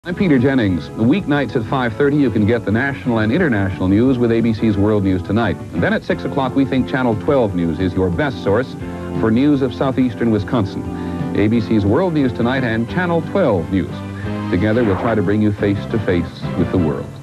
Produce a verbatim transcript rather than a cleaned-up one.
I'm Peter Jennings. The weeknights at five thirty, you can get the national and international news with A B C's World News Tonight. And then at six o'clock, we think Channel twelve News is your best source for news of southeastern Wisconsin. A B C's World News Tonight and Channel twelve News. Together, we'll try to bring you face to face with the world.